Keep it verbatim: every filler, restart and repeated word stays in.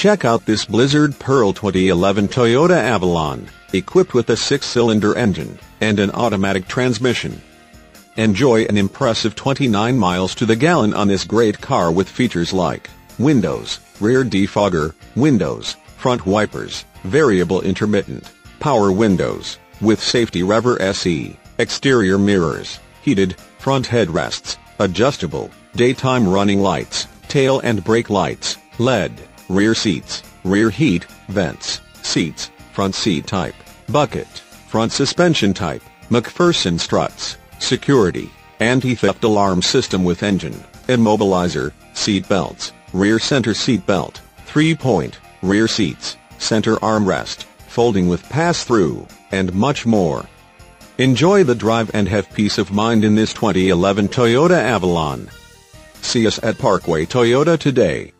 Check out this Blizzard Pearl twenty eleven Toyota Avalon, equipped with a six-cylinder engine and an automatic transmission. Enjoy an impressive twenty-nine miles to the gallon on this great car with features like windows, rear defogger, windows, front wipers, variable intermittent, power windows, with safety rever S E, exterior mirrors, heated, front headrests, adjustable, daytime running lights, tail and brake lights, L E D, rear seats, rear heat, vents, seats, front seat type, bucket, front suspension type, McPherson struts, security, anti-theft alarm system with engine, immobilizer, seat belts, rear center seat belt, three-point, rear seats, center armrest, folding with pass-through, and much more. Enjoy the drive and have peace of mind in this twenty eleven Toyota Avalon. See us at Parkway Toyota today.